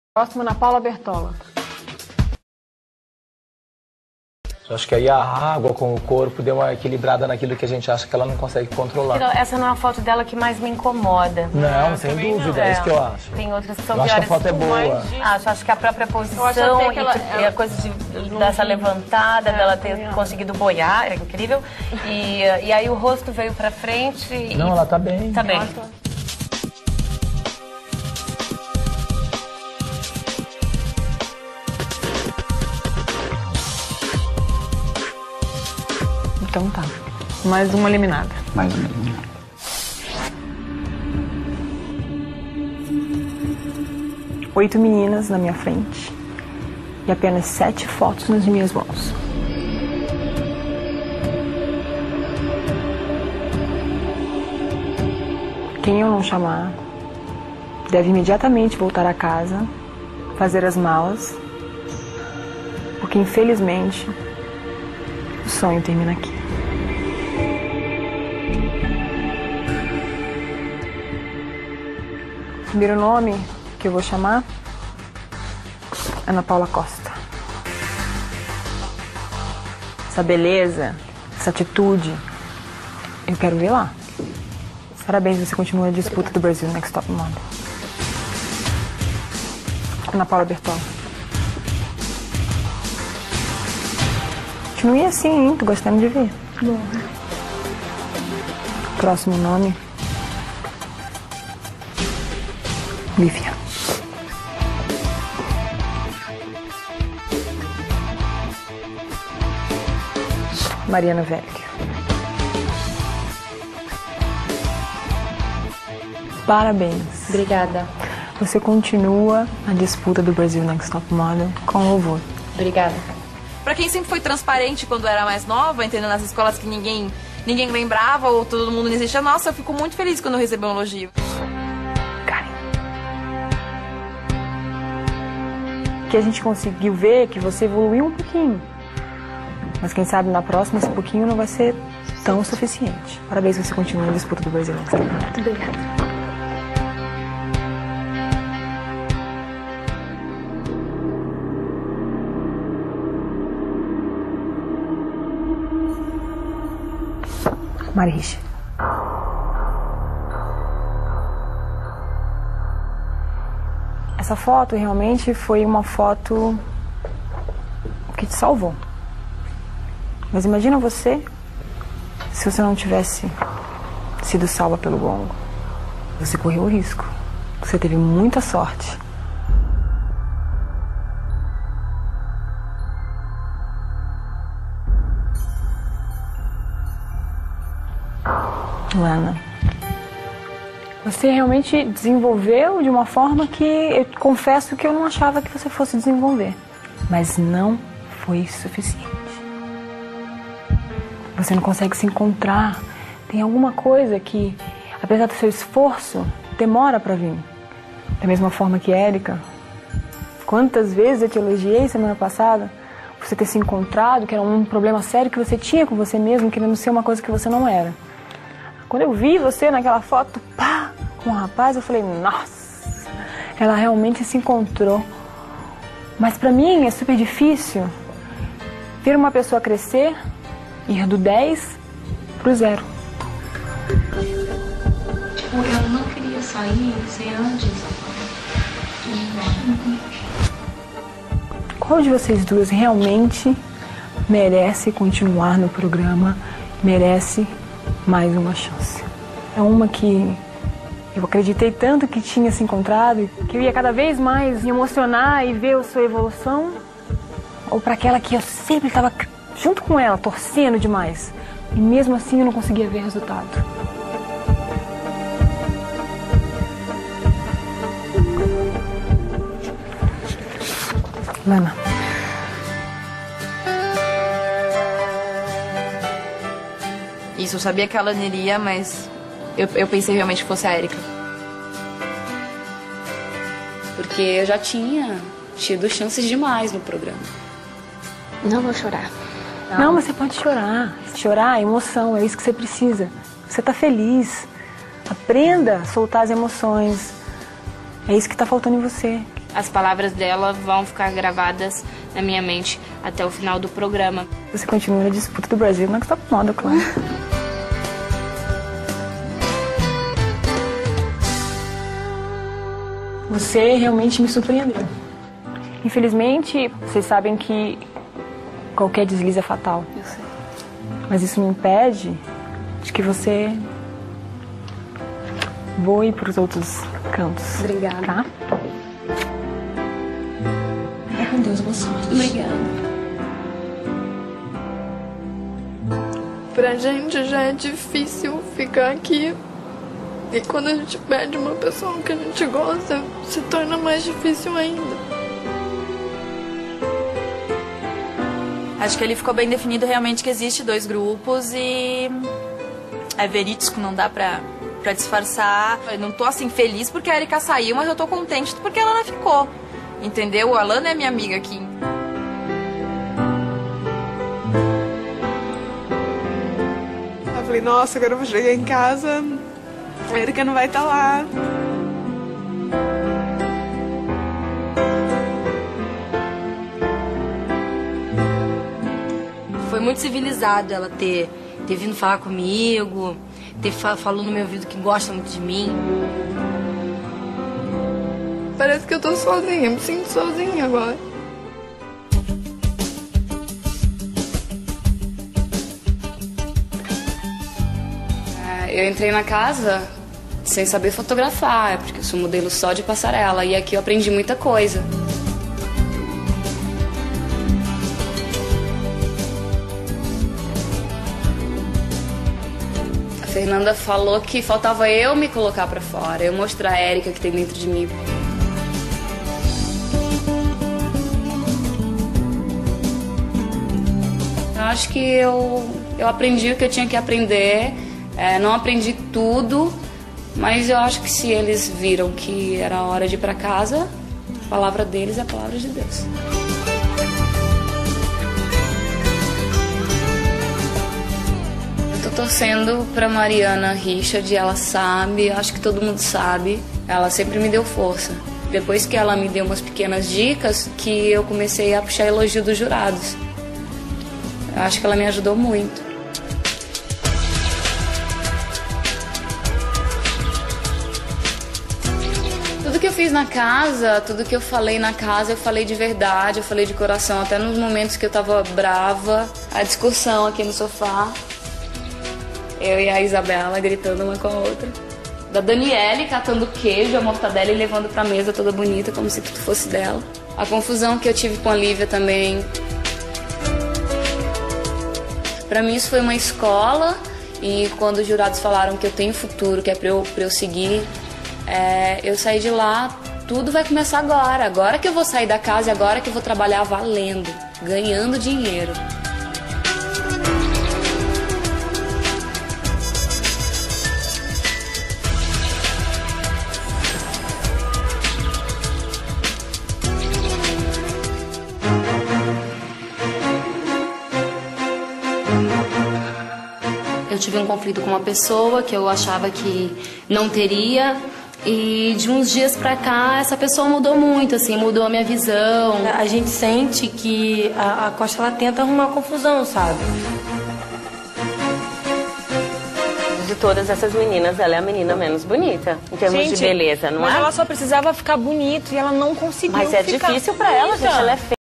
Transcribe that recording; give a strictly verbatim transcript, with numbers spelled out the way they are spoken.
Próximo, Ana Paula Bertola. Eu acho que aí a água com o corpo deu uma equilibrada naquilo que a gente acha que ela não consegue controlar. Essa não é a foto dela que mais me incomoda. Não, sem dúvida, não. é isso que eu acho. Tem outras que são eu piores. Acho que a foto é boa. De... Acho, acho que a própria posição e, ela, tipo, ela... e a coisa de, dessa levantada, é, dela ter é. conseguido boiar, é incrível. E, e aí o rosto veio pra frente e... Não, ela tá bem. Tá bem. Então tá. Mais uma eliminada. Mais uma eliminada. Oito meninas na minha frente e apenas sete fotos nas minhas mãos. Quem eu não chamar deve imediatamente voltar a casa, fazer as malas, porque infelizmente o sonho termina aqui. O primeiro nome que eu vou chamar, Ana Paula Costa. Essa beleza, essa atitude, eu quero ver lá. Parabéns, você continua a disputa do Brasil Next Top Model. Ana Paula Bertola. Continue assim, hein? Tô gostando de ver. Bom. Próximo nome. Lívia. Mariana Velho. Parabéns. Obrigada. Você continua a disputa do Brasil Next Top Model com louvor. Obrigada. Pra quem sempre foi transparente quando era mais nova, entendendo nas escolas que ninguém, ninguém lembrava ou todo mundo não existia, nossa, eu fico muito feliz quando eu recebo um elogio. Que a gente conseguiu ver que você evoluiu um pouquinho. Mas quem sabe na próxima esse pouquinho não vai ser tão suficiente. Parabéns, você continua a disputa do Brasil. Muito obrigada. Mariche. Essa foto realmente foi uma foto que te salvou. Mas imagina você se você não tivesse sido salva pelo gongo. Você correu o risco. Você teve muita sorte. Lana, você realmente desenvolveu de uma forma que eu confesso que eu não achava que você fosse desenvolver. Mas não foi suficiente. Você não consegue se encontrar. Tem alguma coisa que, apesar do seu esforço, demora para vir. Da mesma forma que Érica. Quantas vezes eu te elogiei semana passada por você ter se encontrado, que era um problema sério que você tinha com você mesmo, querendo ser uma coisa que você não era. Quando eu vi você naquela foto, pá, com o rapaz, eu falei, nossa, ela realmente se encontrou. Mas pra mim é super difícil ver uma pessoa crescer, ir do dez pro zero. Eu não queria sair sem antes. Qual de vocês duas realmente merece continuar no programa, merece mais uma chance? É uma que eu acreditei tanto que tinha se encontrado, que eu ia cada vez mais me emocionar e ver a sua evolução? Ou para aquela que eu sempre estava junto com ela, torcendo demais, e mesmo assim eu não conseguia ver resultado? Lana. Isso, eu sabia que ela iria, mas eu, eu pensei realmente que fosse a Érica. Porque eu já tinha tido chances demais no programa. Não vou chorar. Não, não, mas você pode chorar. Chorar é emoção, é isso que você precisa. Você tá feliz. Aprenda a soltar as emoções. É isso que tá faltando em você. As palavras dela vão ficar gravadas na minha mente até o final do programa. Você continua na disputa do Brasil, não é que está com moda, claro. Você realmente me surpreendeu. Infelizmente, vocês sabem que qualquer deslize é fatal. Eu sei. Mas isso me impede de que você voe para os outros cantos. Obrigada. Tá? É com Deus, boa sorte. Obrigada. Pra gente já é difícil ficar aqui. E quando a gente perde uma pessoa que a gente gosta, se torna mais difícil ainda. Acho que ele ficou bem definido realmente que existe dois grupos e é verídico, não dá pra, pra disfarçar. Eu não tô assim feliz porque a Erika saiu, mas eu tô contente porque a Alana ficou. Entendeu? A Alana é minha amiga aqui. Eu falei, nossa, agora eu vou chegar em casa, a Erika não vai estar lá. Foi muito civilizado ela ter, ter vindo falar comigo, ter fa falado no meu ouvido que gosta muito de mim. Parece que eu tô sozinha, eu me sinto sozinha agora. Eu entrei na casa sem saber fotografar, porque eu sou modelo só de passarela, e aqui eu aprendi muita coisa. A Fernanda falou que faltava eu me colocar pra fora, eu mostrar a Erika que tem dentro de mim. Eu acho que eu, eu aprendi o que eu tinha que aprender. É, não aprendi tudo, mas eu acho que se eles viram que era hora de ir para casa, a palavra deles é a palavra de Deus. Eu tô torcendo pra Mariana Richard, ela sabe, acho que todo mundo sabe, ela sempre me deu força. Depois que ela me deu umas pequenas dicas, que eu comecei a puxar elogio dos jurados. Eu acho que ela me ajudou muito. Tudo que eu fiz na casa, tudo que eu falei na casa, eu falei de verdade, eu falei de coração, até nos momentos que eu tava brava. A discussão aqui no sofá, eu e a Isabela gritando uma com a outra. Da Daniele catando queijo, a mortadela e levando pra mesa toda bonita, como se tudo fosse dela. A confusão que eu tive com a Lívia também. Pra mim isso foi uma escola, e quando os jurados falaram que eu tenho futuro, que é pra eu, pra eu seguir, É, eu saí de lá, tudo vai começar agora. Agora que eu vou sair da casa e agora que eu vou trabalhar valendo, ganhando dinheiro. Eu tive um conflito com uma pessoa que eu achava que não teria. E de uns dias pra cá, essa pessoa mudou muito, assim, mudou a minha visão. A gente sente que a, a Costa, ela tenta arrumar confusão, sabe? De todas essas meninas, ela é a menina menos bonita, em termos gente, de beleza, não mas é? Mas ela só precisava ficar bonita e ela não conseguiu Mas é ficar difícil pra ela, gente, ela é feia.